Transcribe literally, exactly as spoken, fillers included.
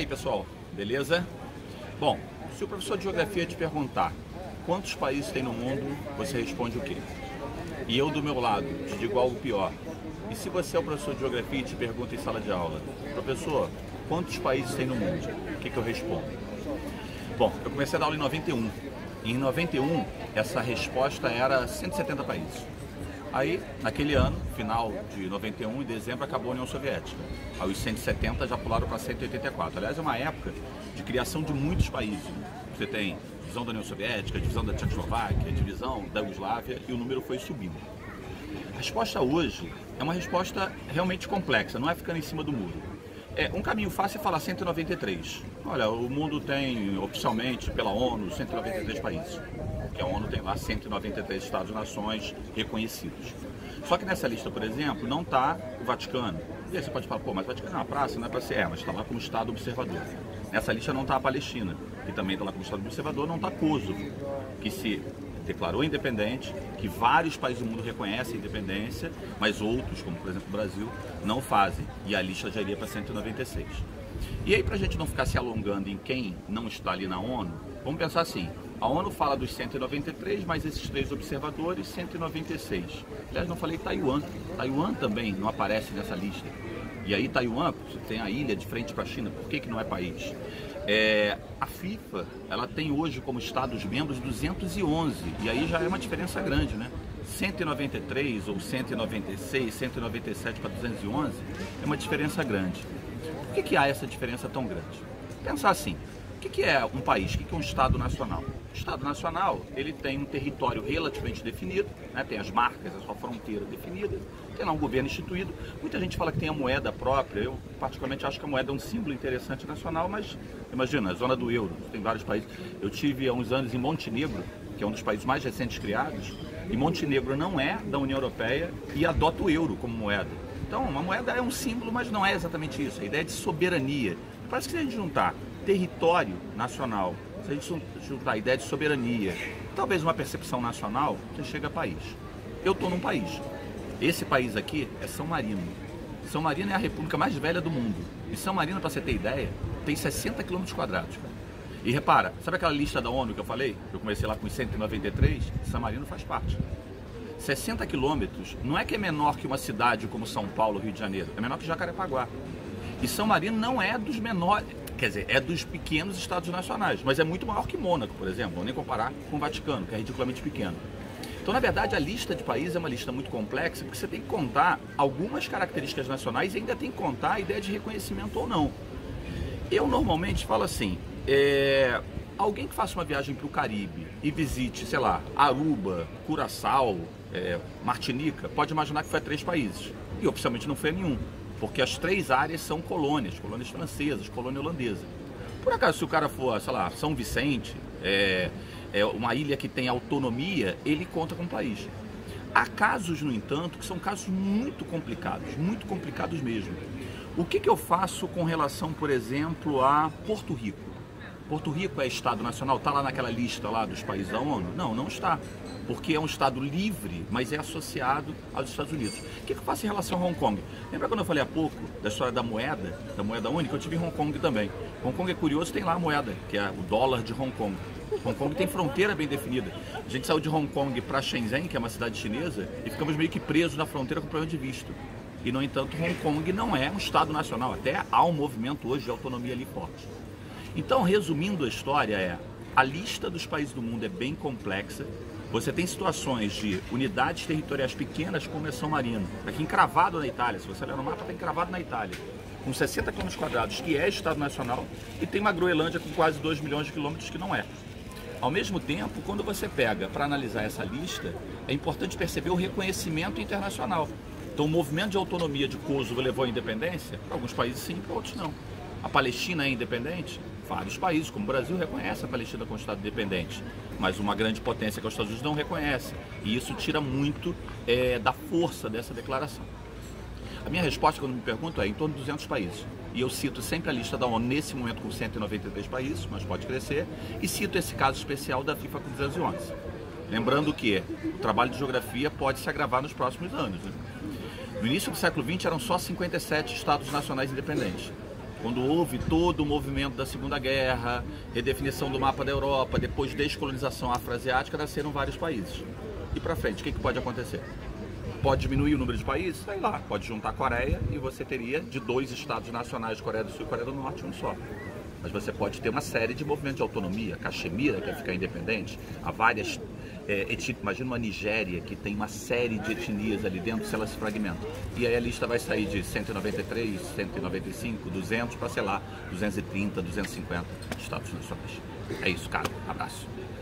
aí, pessoal, beleza? Bom, se o professor de geografia te perguntar quantos países tem no mundo, você responde o quê? E eu, do meu lado, te digo algo pior. E se você é o professor de geografia e te pergunta em sala de aula, professor, quantos países tem no mundo? O que, que eu respondo? Bom, eu comecei a dar aula em noventa e um. E em noventa e um, essa resposta era cento e setenta países. Aí, naquele ano, final de noventa e um, em dezembro, acabou a União Soviética. Aí os cento e setenta já pularam para cento e oitenta e quatro. Aliás, é uma época de criação de muitos países. Você tem divisão da União Soviética, divisão da Tchecoslováquia, divisão da Iugoslávia, e o número foi subindo. A resposta hoje é uma resposta realmente complexa, não é ficando em cima do muro. É, um caminho fácil é falar cento e noventa e três. Olha, o mundo tem, oficialmente, pela ONU, cento e noventa e três países. Porque a ONU tem lá cento e noventa e três Estados-nações reconhecidos. Só que nessa lista, por exemplo, não está o Vaticano. E aí você pode falar, pô, mas o Vaticano é uma praça, não é para ser, é, mas está lá como Estado observador. Nessa lista não está a Palestina, que também está lá como Estado observador, não está Kosovo, que se declarou independente, que vários países do mundo reconhecem a independência, mas outros, como por exemplo o Brasil, não fazem. E a lista já iria para cento e noventa e seis. E aí, para a gente não ficar se alongando em quem não está ali na ONU, vamos pensar assim, a ONU fala dos cento e noventa e três, mais esses três observadores, cento e noventa e seis. Aliás, não falei Taiwan. Taiwan também não aparece nessa lista. E aí Taiwan, você tem a ilha de frente para a China, por que que não é país? É, a FIFA, ela tem hoje como Estados-membros duzentos e onze, e aí já é uma diferença grande, né? cento e noventa e três ou cento e noventa e seis, cento e noventa e sete para duzentos e onze é uma diferença grande. Por que que há essa diferença tão grande? Pensar assim, o que que é um país? O que que é um Estado nacional? O Estado nacional, ele tem um território relativamente definido, né? Tem as marcas, a sua fronteira definida, tem lá um governo instituído. Muita gente fala que tem a moeda própria, eu particularmente acho que a moeda é um símbolo interessante nacional, mas imagina, a zona do euro, tem vários países. Eu tive há uns anos em Montenegro, que é um dos países mais recentes criados, e Montenegro não é da União Europeia e adota o euro como moeda. Então, uma moeda é um símbolo, mas não é exatamente isso, a ideia é de soberania. Parece que se a gente juntar território nacional, se a gente juntar a ideia de soberania, talvez uma percepção nacional, você chega a país. Eu estou num país. Esse país aqui é São Marino. São Marino é a república mais velha do mundo. E São Marino, para você ter ideia, tem sessenta quilômetros quadrados. E repara, sabe aquela lista da ONU que eu falei? Eu comecei lá com cento e noventa e três, São Marino faz parte. sessenta quilômetros não é que é menor que uma cidade como São Paulo, Rio de Janeiro, é menor que Jacarepaguá. E São Marino não é dos menores, quer dizer, é dos pequenos estados nacionais, mas é muito maior que Mônaco, por exemplo, vou nem comparar com o Vaticano, que é ridiculamente pequeno. Então, na verdade, a lista de países é uma lista muito complexa, porque você tem que contar algumas características nacionais e ainda tem que contar a ideia de reconhecimento ou não. Eu normalmente falo assim, é, alguém que faça uma viagem para o Caribe e visite, sei lá, Aruba, Curaçao, é, Martinica, pode imaginar que foi a três países. E oficialmente não foi a nenhum, porque as três áreas são colônias, colônias francesas, colônia holandesa. Por acaso, se o cara for, sei lá, São Vicente, é, é uma ilha que tem autonomia, ele conta com o país. Há casos, no entanto, que são casos muito complicados, muito complicados mesmo. O que que eu faço com relação, por exemplo, a Porto Rico? Porto Rico é Estado nacional? Está lá naquela lista lá dos países da ONU? Não, não está. Porque é um Estado livre, mas é associado aos Estados Unidos. O que eu faço em relação a Hong Kong? Lembra quando eu falei há pouco da história da moeda, da moeda única? Eu tive em Hong Kong também. Hong Kong é curioso, tem lá a moeda, que é o dólar de Hong Kong. Hong Kong tem fronteira bem definida. A gente saiu de Hong Kong para Shenzhen, que é uma cidade chinesa, e ficamos meio que presos na fronteira com problema de visto. E, no entanto, Hong Kong não é um Estado nacional. Até há um movimento hoje de autonomia ali forte. Então, resumindo a história, é a lista dos países do mundo é bem complexa. Você tem situações de unidades territoriais pequenas como é São Marino, aqui encravado na Itália, se você olhar no mapa, está encravado na Itália, com sessenta quilômetros quadrados, que é Estado Nacional, e tem uma Groenlândia com quase dois milhões de quilômetros que não é. Ao mesmo tempo, quando você pega para analisar essa lista, é importante perceber o reconhecimento internacional. Então, o movimento de autonomia de Kosovo levou à independência? Para alguns países sim, para outros não. A Palestina é independente? Vários países, como o Brasil, reconhecem a Palestina como Estado independente, mas uma grande potência que é os Estados Unidos não reconhece. E isso tira muito é, da força dessa declaração. A minha resposta, quando me perguntam, é em torno de duzentos países. E eu cito sempre a lista da ONU, nesse momento com cento e noventa e três países, mas pode crescer, e cito esse caso especial da FIFA com duzentos e onze. Lembrando que o trabalho de geografia pode se agravar nos próximos anos, né? No início do século vinte eram só cinquenta e sete estados nacionais independentes. Quando houve todo o movimento da Segunda Guerra, redefinição do mapa da Europa, depois descolonização afroasiática, nasceram vários países. E para frente, o que, que pode acontecer? Pode diminuir o número de países? Sei lá, pode juntar a Coreia e você teria de dois estados nacionais, Coreia do Sul e Coreia do Norte, um só. Mas você pode ter uma série de movimentos de autonomia. Caxemira quer ficar independente, há várias é, etnias. Imagina uma Nigéria que tem uma série de etnias ali dentro, se ela se fragmenta. E aí a lista vai sair de cento e noventa e três, cento e noventa e cinco, duzentos para, sei lá, duzentos e trinta, duzentos e cinquenta estados nacionais. É isso, cara. Abraço.